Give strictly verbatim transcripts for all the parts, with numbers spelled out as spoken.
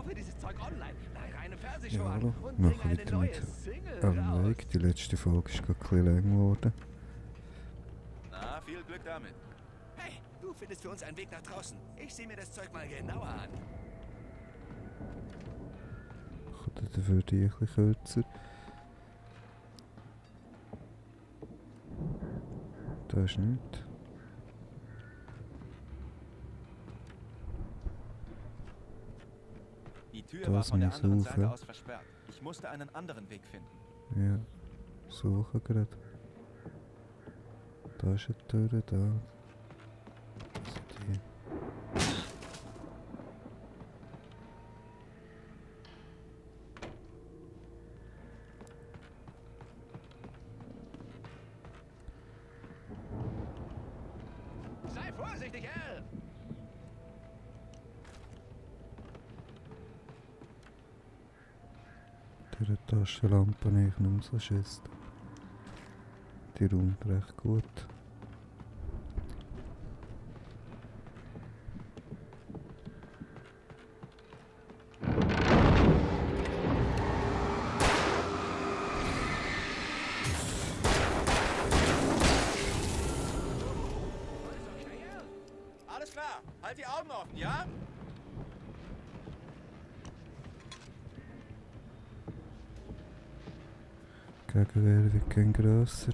kaufe dieses Zeug online, eine reine Fernsehshow Ja, an hallo. und Wir bringe machen eine weiter neue mit Single Alan raus. Wake. Die letzte Folge ist gerade ein bisschen länger geworden. Na, viel Glück damit. Hey, du findest für uns einen Weg nach draußen. Ich sehe mir das Zeug mal genauer an. Kommt dafür die ein bisschen kürzer. Da ist nichts. Die Tür Das war von der muss anderen rauf, Seite ja. aus versperrt. Ich musste einen anderen Weg finden. Ja, suche gerade. Da ist eine Tür, da. Also die. Sei vorsichtig, Al! Die Taschenlampe habe ich nicht mehr so Schiss. Die räumt recht gut. Alles klar, halt die Augen offen, ja? Die Gegenwehr wird kein grösser.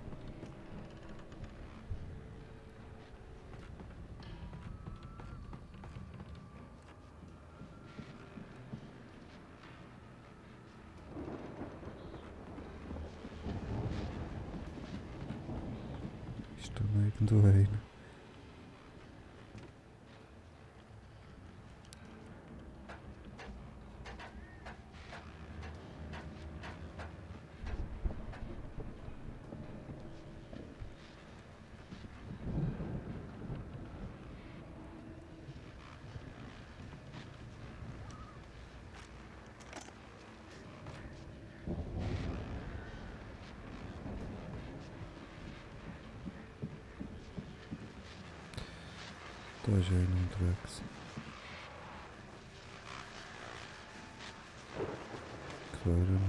Ist da noch irgendwo einer? Da ist einer unterwegs. Queren.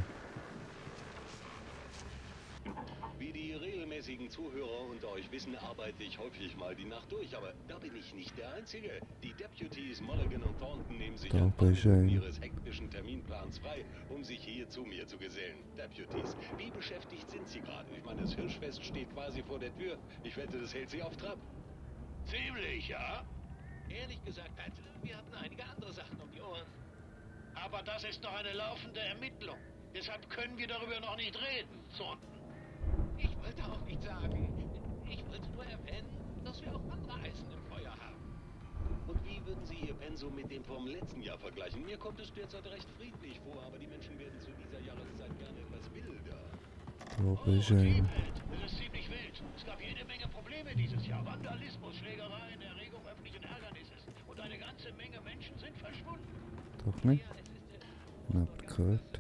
Wie die regelmäßigen Zuhörer unter euch wissen, arbeite ich häufig mal die Nacht durch, aber da bin ich nicht der Einzige. Die Deputies Mulligan und Thornton nehmen sich Da ein paar bist du Minuten ein. ihres hektischen Terminplans frei, um sich hier zu mir zu gesellen. Deputies, wie beschäftigt sind sie gerade? Ich meine, das Hirschfest steht quasi vor der Tür. Ich wette, das hält sie auf Trab. Ziemlich, ja? Ehrlich gesagt, Pat, wir hatten einige andere Sachen um die Ohren. Aber das ist doch eine laufende Ermittlung. Deshalb können wir darüber noch nicht reden, Thornton. Ich wollte auch nicht sagen. Ich wollte nur erwähnen, dass wir auch andere Eisen im Feuer haben. Und wie würden Sie Ihr Pensum mit dem vom letzten Jahr vergleichen? Mir kommt es derzeit recht friedlich vor, aber die Menschen werden zu dieser Jahreszeit gerne etwas wilder. Wo Oh, bist du einer? Teamheld, es ist ziemlich wild. Es gab jede Menge Probleme dieses Jahr. Vandalismus, Schlägereien, Erregung öffentlichen Ärgernisses. Und eine ganze Menge Menschen sind verschwunden. Doch nicht? Ich hab gehört.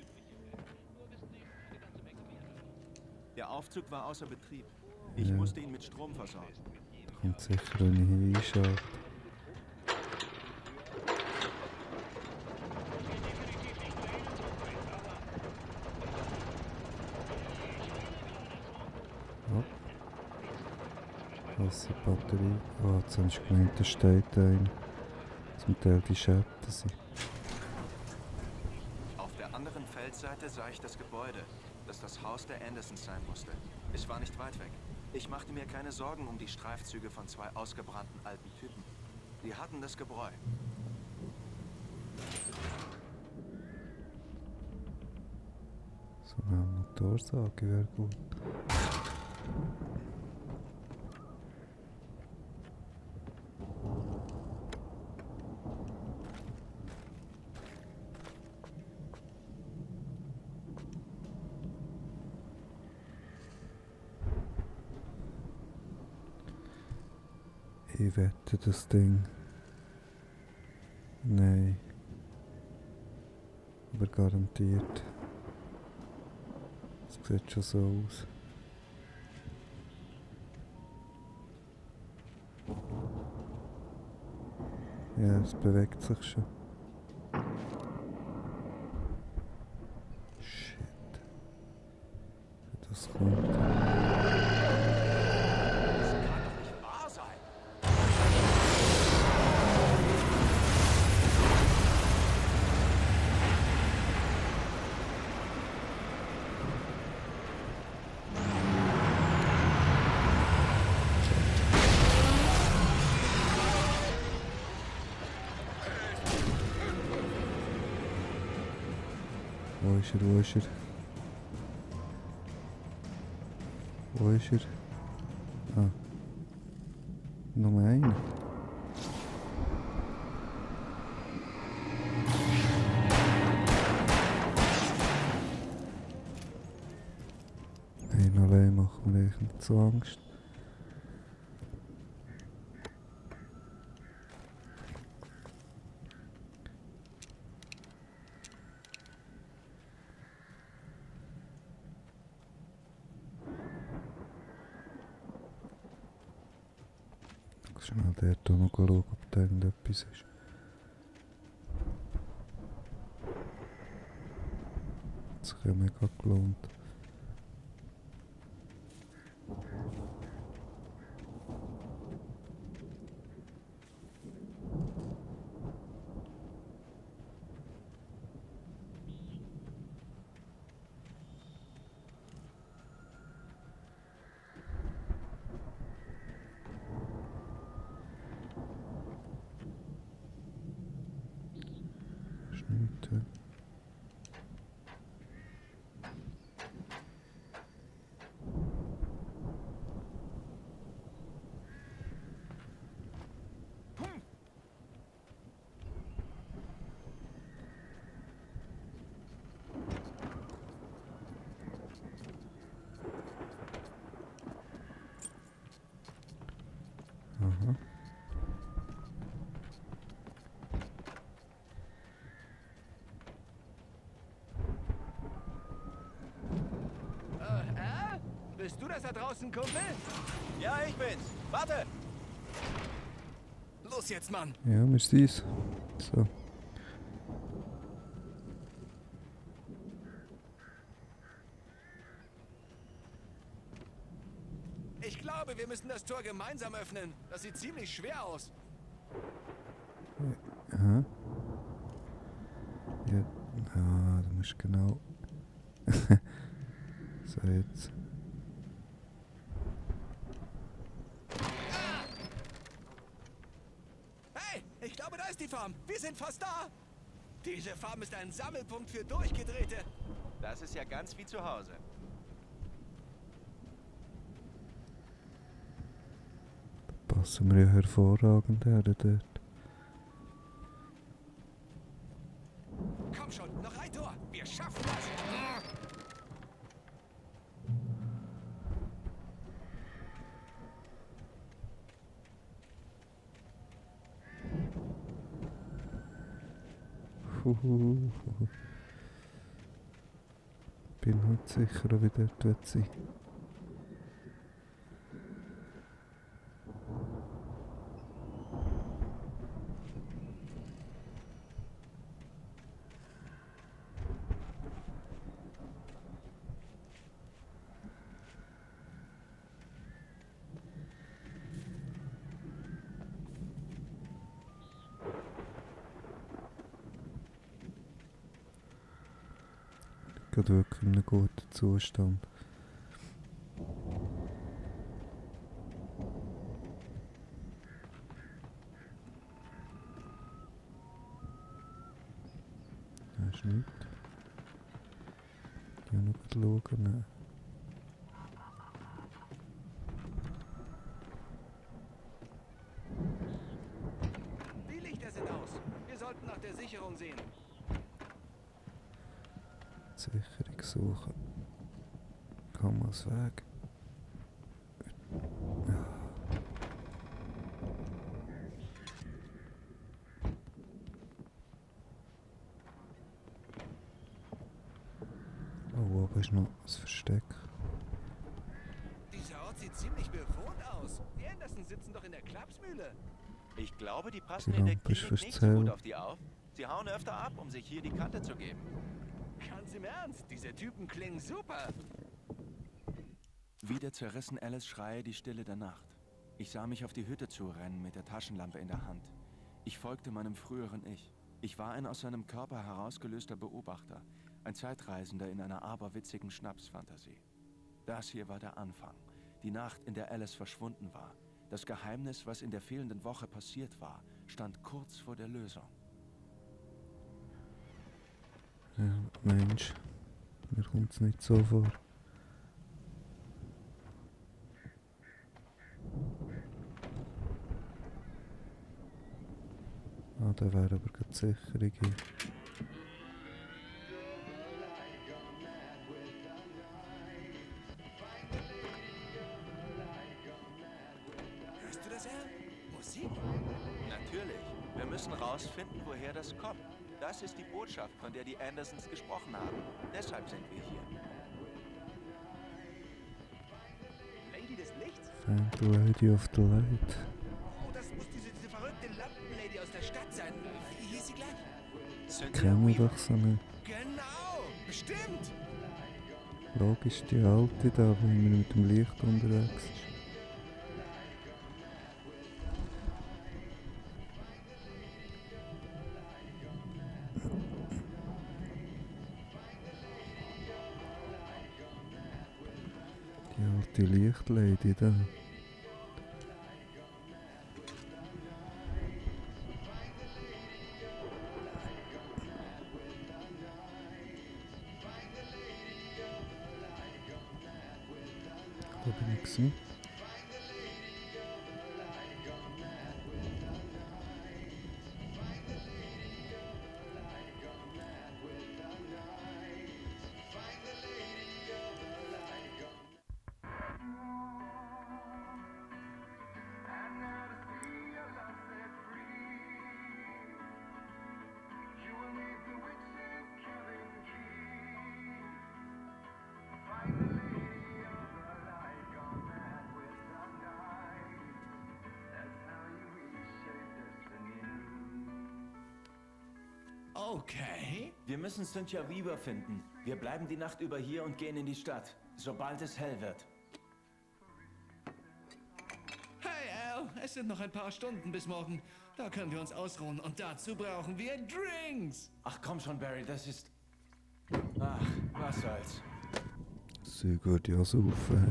Der Aufzug war außer Betrieb. Ich Ja. musste ihn mit Strom versorgen. Da kommt sicher, wenn ich hier einschalte. Oh. Was ist die Batterie? Ah, jetzt hast du gemeint, da steht einer. Zum Teil die Schatten sind. Auf der anderen Feldseite sah ich das Gebäude, das das Haus der Andersons sein musste. Es war nicht weit weg. Ich machte mir keine Sorgen um die Streifzüge von zwei ausgebrannten alten Typen. Die hatten das Gebräu. So eine Motorsage wäre gut. Ich wette das Ding. Nein. Aber garantiert. Es sieht schon so aus. Ja, es bewegt sich schon. kommt. Das kann doch nicht wahr sein. Wo ist er, wo ist er? Wo ist er? Ah. Nur einer. Einen allein macht mir echt nicht so Angst. Schnell dort noch schauen, ob da irgendetwas ist. Das hat sich ja mega gelohnt. Schnitte. Aha. Äh, äh? Bist du das da draußen, Kumpel? Ja, ich bin's. Warte! Los jetzt, Mann! Ja, wir sind's. So. Ich glaube, wir müssen das Tor gemeinsam öffnen. Das sieht ziemlich schwer aus. Aha. Ja, ah, du musst genau. So, jetzt. Hey, ich glaube, da ist die Farm. Wir sind fast da. Diese Farm ist ein Sammelpunkt für Durchgedrehte. Das ist ja ganz wie zu Hause. Passen wir ja hervorragend her dort. Komm schon, noch ein Tor. Wir schaffen das. Huhu. Bin nicht sicher, wie dort wird sein. Gerade wirklich in einem guten Zustand. Da ist nichts. Ich muss noch schauen. Nein. Die Lichter sind aus. Wir sollten nach der Sicherung sehen. Sicherung suchen. Komm aus Weg. Ja. Oh, oben ist noch ein Versteck. Dieser Ort sieht ziemlich bewohnt aus. Die Andersons sitzen doch in der Klapsmühle. Ich glaube, die passen Die in der Lampe ist Klinik nicht so verzerrt. gut auf die auf. Sie hauen öfter ab, um sich hier die Kante zu geben. Ganz im Ernst, diese Typen klingen super. Wieder zerrissen Alice Schreie die Stille der Nacht. Ich sah mich auf die Hütte zurennen mit der Taschenlampe in der Hand. Ich folgte meinem früheren Ich. Ich war ein aus seinem Körper herausgelöster Beobachter, ein Zeitreisender in einer aberwitzigen Schnapsfantasie. Das hier war der Anfang, die Nacht, in der Alice verschwunden war. Das Geheimnis, was in der fehlenden Woche passiert war, stand kurz vor der Lösung. Ja, Mensch, mir kommt es nicht so vor. Ah, da wäre aber gerade die Sicherung hier. Hörst du das, Al? Musik? Natürlich. Wir müssen rausfinden, woher das kommt. Das ist die Botschaft, von der die Andersons gesprochen haben. Deshalb sind wir hier. Lady des Lichts? Find the Lady of the Light. Oh, das muss diese, diese verrückte Lampenlady aus der Stadt sein. Wie hieß sie gleich? Cynthia Kennen wir Weaver. doch so nicht. Genau, bestimmt. Logisch die alte da, wo immer mit dem Licht unterwegs ist. Die alte Lichtlady da. Wo bin ich gewesen? Okay. Wir müssen Cynthia Weaver finden. Wir bleiben die Nacht über hier und gehen in die Stadt, sobald es hell wird. Hey, Al, es sind noch ein paar Stunden bis morgen. Da können wir uns ausruhen und dazu brauchen wir Drinks. Ach komm schon, Barry, das ist... Ach, was soll's. Sehr gut, ja, saufen.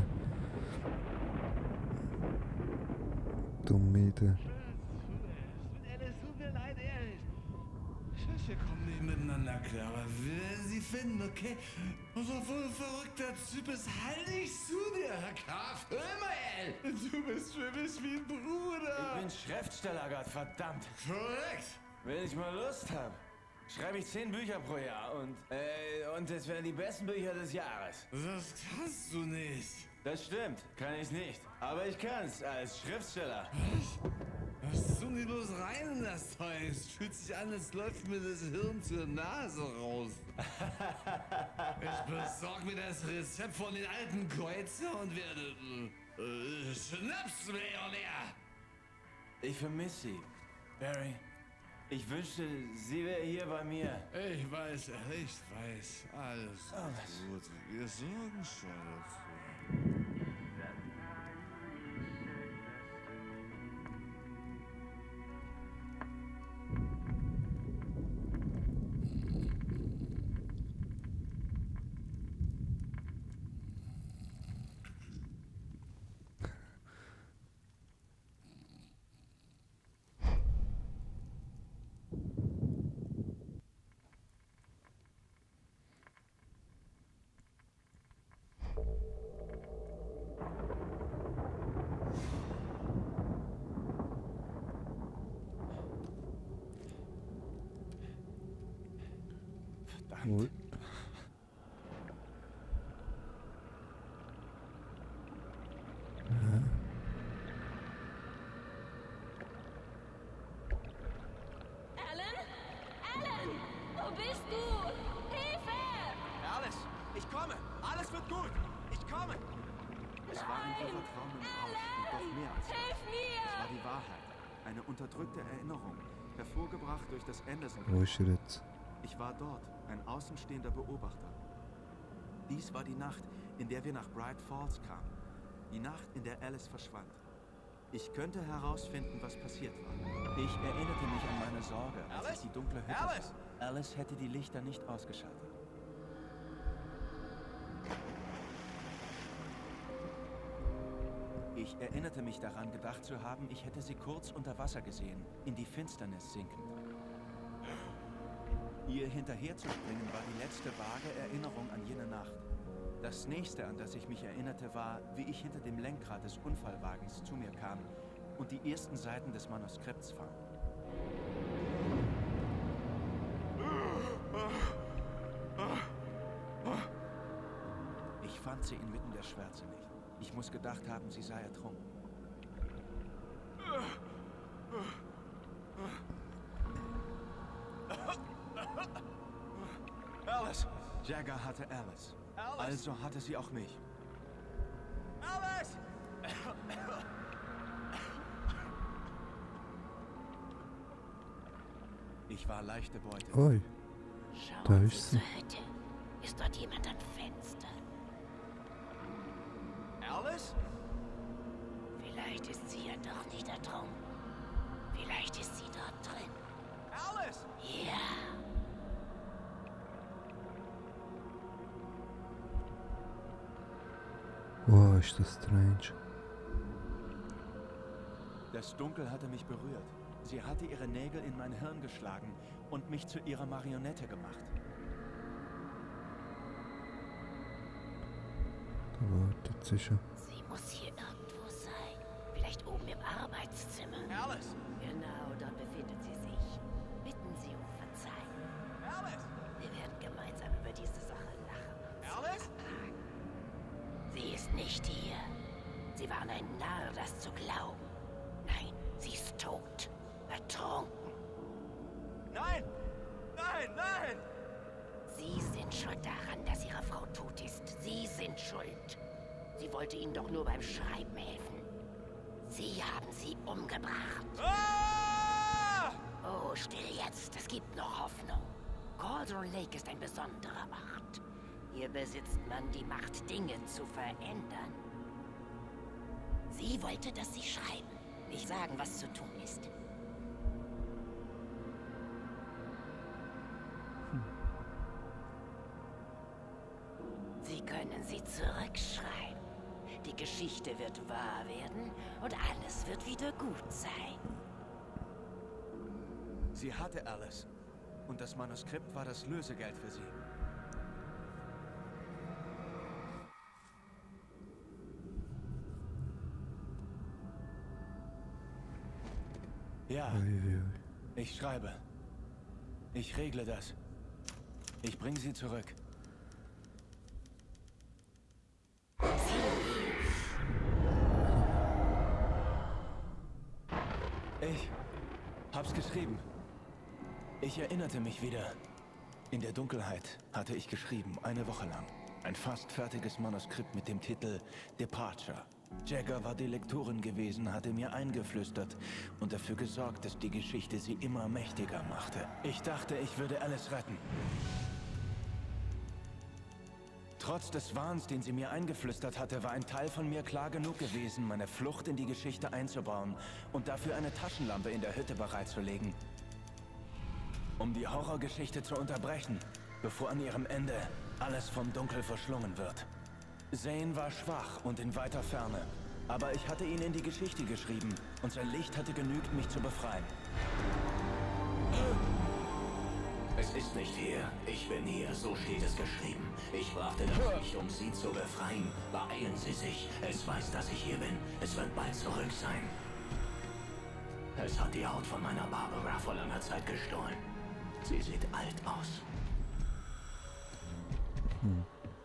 Dumme Idee. Es tut mir leid, ehrlich. Wir kommen nicht miteinander klar, aber wir werden sie finden, okay? Und obwohl du ein verrückter Typ bist, halt dich zu dir, Herr Graf. Hör mal, ey. Du bist für mich wie ein Bruder. Ich bin Schriftsteller, Gott, verdammt. Korrekt. Wenn ich mal Lust hab, schreibe ich zehn Bücher pro Jahr und, äh, und es werden die besten Bücher des Jahres. Das kannst du nicht. Das stimmt, kann ich nicht. Aber ich kann's als Schriftsteller. Was tun die bloß rein in das Zeug? Es fühlt sich an, als läuft mir das Hirn zur Nase raus. Ich besorg mir das Rezept von den alten Kreuzer und werde äh, Schnapsmillionär. Ich vermisse sie. Barry, ich wünschte, sie wäre hier bei mir. Ich weiß, ich weiß. Alles gut. Wir sorgen schon dafür. Wohl. Ja. Alan? Alan! Wo bist du? Hilfe! Alice, ich komme. Alles wird gut. Ich komme. Es war ein wirrer Traum im Rausch und doch mehr als das. Hilf mir! Es war die Wahrheit. Eine unterdrückte Erinnerung, hervorgebracht durch das Anderson. Wo ist er jetzt? Ich war dort, ein außenstehender Beobachter. Dies war die Nacht, in der wir nach Bright Falls kamen. Die Nacht, in der Alice verschwand. Ich könnte herausfinden, was passiert war. Ich erinnerte mich an meine Sorge, als Alice? ich die dunkle Hütte Alice? sah. Alice hätte die Lichter nicht ausgeschaltet. Ich erinnerte mich daran, gedacht zu haben, ich hätte sie kurz unter Wasser gesehen, in die Finsternis sinkend. Ihr hinterherzuspringen war die letzte vage Erinnerung an jene Nacht. Das nächste, an das ich mich erinnerte, war, wie ich hinter dem Lenkrad des Unfallwagens zu mir kam und die ersten Seiten des Manuskripts fand. Ich fand sie inmitten der Schwärze nicht. Ich muss gedacht haben, sie sei ertrunken. Alice! Jagger hatte Alice. Alice! Also hatte sie auch mich. Alice! Ich war leichte Beute. Oi, da Schauen ist Sie sie. zur Hütte. Ist dort jemand am Fenster? Alice? Vielleicht ist sie ja doch nicht ertrunken. Vielleicht ist sie dort drin. Alice! Ja. Wow, ist das strange. Das Dunkel hatte mich berührt. Sie hatte ihre Nägel in mein Hirn geschlagen und mich zu ihrer Marionette gemacht. Da wartet sie schon. Sie muss hier irgendwo sein. Vielleicht oben im Arbeitszimmer. Alice! Genau, dort befindet sie sich. Bitten Sie um Verzeihung. Alice! Wir werden gemeinsam über diese Sache lachen. Alice? Sie ist nicht hier. Sie waren ein Narr, das zu glauben. Nein, sie ist tot. Ertrunken. Nein! Nein, nein! Sie sind schuld daran, dass Ihre Frau tot ist. Sie sind schuld. Sie wollte Ihnen doch nur beim Schreiben helfen. Sie haben sie umgebracht. Ah! Oh, still jetzt. Es gibt noch Hoffnung. Cauldron Lake ist ein besonderer Ort. Hier besitzt man die Macht, Dinge zu verändern. Sie wollte, dass Sie schreiben, nicht sagen, was zu tun ist. Sie können sie zurückschreiben. Die Geschichte wird wahr werden und alles wird wieder gut sein. Sie hatte Alice. Und das Manuskript war das Lösegeld für sie. Ja, Ui, ui, ui. ich schreibe. Ich regle das. Ich bringe sie zurück. Ich hab's geschrieben. Ich erinnerte mich wieder. In der Dunkelheit hatte ich geschrieben, eine Woche lang. Ein fast fertiges Manuskript mit dem Titel Departure. Jagger war die Lektorin gewesen, hatte mir eingeflüstert und dafür gesorgt, dass die Geschichte sie immer mächtiger machte. Ich dachte, ich würde Alice retten. Trotz des Wahns, den sie mir eingeflüstert hatte, war ein Teil von mir klar genug gewesen, meine Flucht in die Geschichte einzubauen und dafür eine Taschenlampe in der Hütte bereitzulegen. Um die Horrorgeschichte zu unterbrechen, bevor an ihrem Ende alles vom Dunkel verschlungen wird. Zane war schwach und in weiter Ferne, aber ich hatte ihn in die Geschichte geschrieben und sein Licht hatte genügt, mich zu befreien. Es ist nicht hier. Ich bin hier. So steht es geschrieben. Ich brachte das Licht, um Sie zu befreien. Beeilen Sie sich. Es weiß, dass ich hier bin. Es wird bald zurück sein. Es hat die Haut von meiner Barbara vor langer Zeit gestohlen. Sie sieht alt aus. Hm.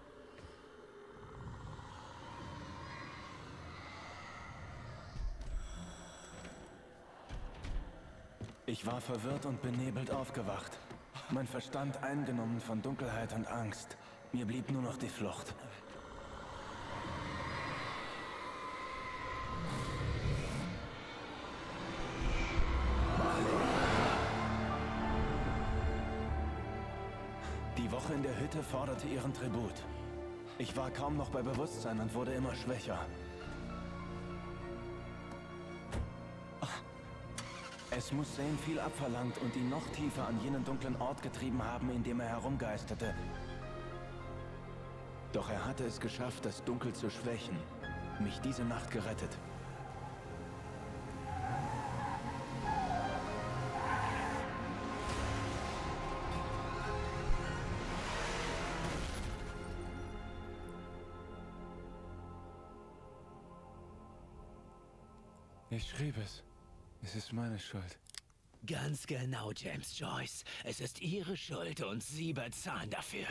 Ich war verwirrt und benebelt aufgewacht. Mein Verstand eingenommen von Dunkelheit und Angst. Mir blieb nur noch die Flucht. Die Woche in der Hütte forderte ihren Tribut. Ich war kaum noch bei Bewusstsein und wurde immer schwächer. Es muss Zane viel abverlangt und ihn noch tiefer an jenen dunklen Ort getrieben haben, in dem er herumgeisterte. Doch er hatte es geschafft, das Dunkel zu schwächen. Mich diese Nacht gerettet. Ich schrieb es. Es ist meine Schuld. Ganz genau, James Joyce. Es ist Ihre Schuld und Sie bezahlen dafür.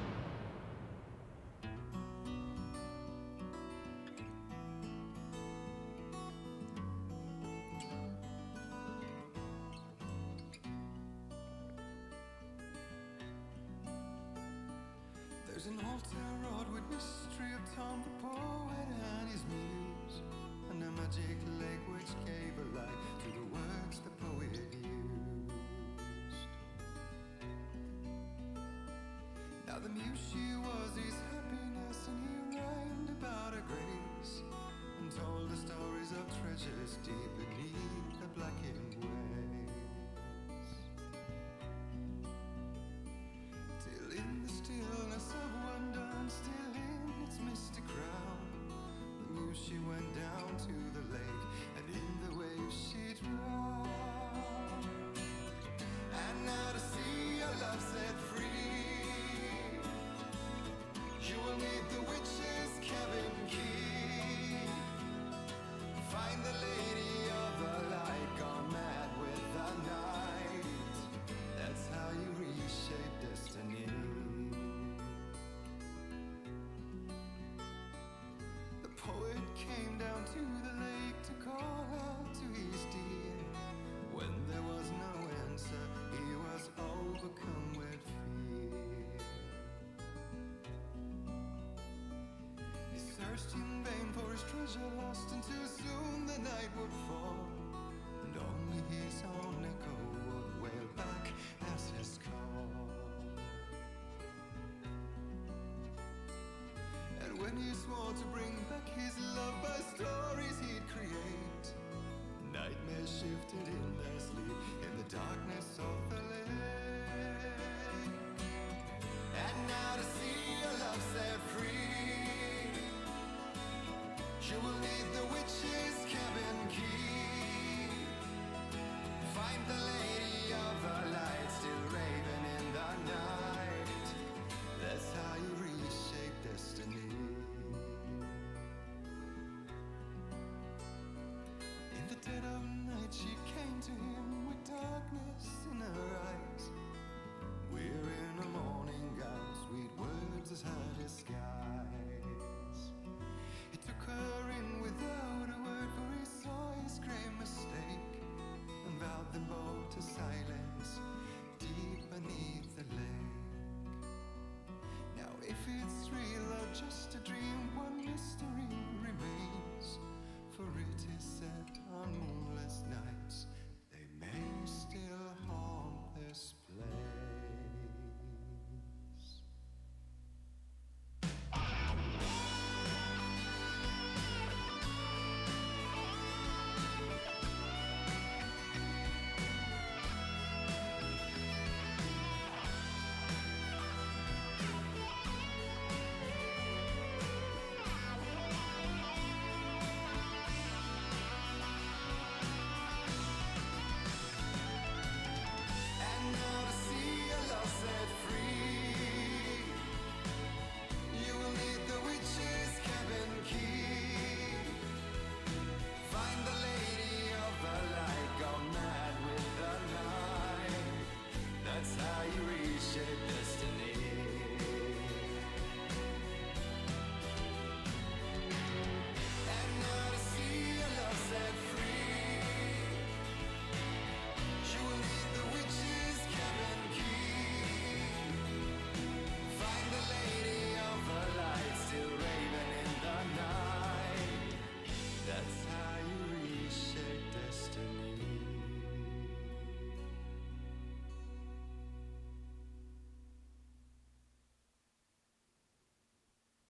There's an old town road with mystery of Tom the poet and his muse, and a magic lake which gave a light to the words the poet used. Now the muse she was his happiness, and he rhymed about her grace, and told the stories of treasures deep beneath the blackened waves. Till in the stillness of one dawn, still in its misty crown, the muse she went down to the lake, and in the waves she drowned. And now to see your love set free, you will need the witch's cabin key. Find the lady of the light, gone mad with the night. That's how you reshape destiny. The poet came down to the lake to call out to his dear. When there was no answer, he was overcome with fear. He searched in vain for his treasure lost, until soon the night would fall, and only his own echo would wail back as his call. And when he swore to bring back his love by stories he'd create, nightmares shifted in their sleep in the darkness of the lake. And now to see your love set free, you will need the witch's cabin key. Find the lady of the light, still raving in the night. That's how you reshape destiny. In the dead of night she came to him with darkness in her eyes. We're in a morning gown, sweet words as her disguise. He took her in without a word, for he saw his grave mistake, and vowed them both to silence deep beneath the lake. Now if it's real or just a dream, one mystery remains, for it is set on moonless nights